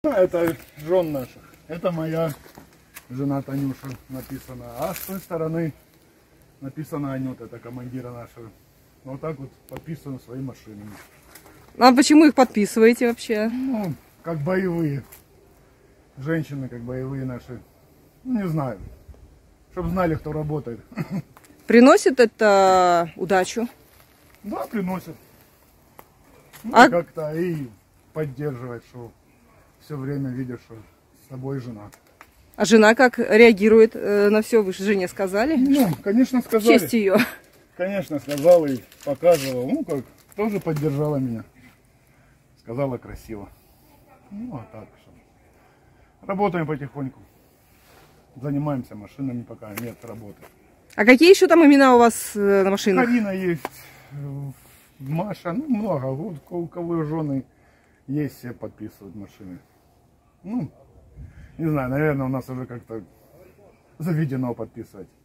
Это жен наших. Это моя жена Танюша написано. А с той стороны написано Анюта, это командира нашего. Вот так вот подписываем свои машины. А почему их подписываете вообще? Ну, как боевые. Женщины, как боевые наши. Ну, не знаю. Чтобы знали, кто работает. Приносит это удачу? Да, приносят. Ну, А- как-то и поддерживает, что все время видишь, что с тобой жена. А жена как реагирует на все? Вы же жене сказали? Ну, конечно, В сказали. честь ее. Конечно, сказала и показывала. Ну, как, тоже поддержала меня. Сказала красиво. Ну, а так что. Работаем потихоньку. Занимаемся машинами, пока нет работы. А какие еще там имена у вас на машинах? Карина есть, Маша, ну, много. Вот у кого жены есть, все подписывают машины. Ну, не знаю, наверное, у нас уже как-то заведено подписывать.